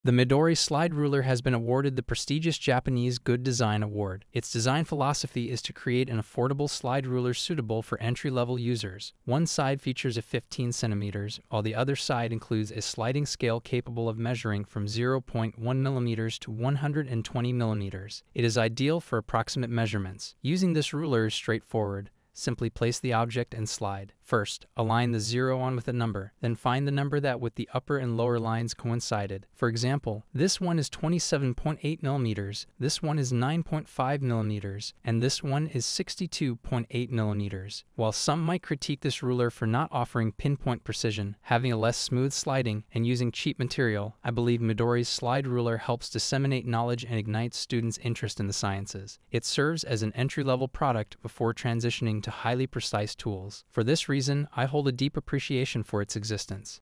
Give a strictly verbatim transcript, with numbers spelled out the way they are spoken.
The Midori slide ruler has been awarded the prestigious Japanese Good Design Award. Its design philosophy is to create an affordable slide ruler suitable for entry-level users. One side features a fifteen centimeters, while the other side includes a sliding scale capable of measuring from zero point one millimeters to one hundred twenty millimeters. It is ideal for approximate measurements. Using this ruler is straightforward. Simply place the object and slide. First, align the zero on with a number, then find the number that with the upper and lower lines coincided. For example, this one is twenty-seven point eight millimeters, this one is nine point five millimeters, and this one is sixty-two point eight millimeters. While some might critique this ruler for not offering pinpoint precision, having a less smooth sliding, and using cheap material, I believe Midori's slide ruler helps disseminate knowledge and ignites students' interest in the sciences. It serves as an entry-level product before transitioning to highly precise tools. For this reason, I hold a deep appreciation for its existence.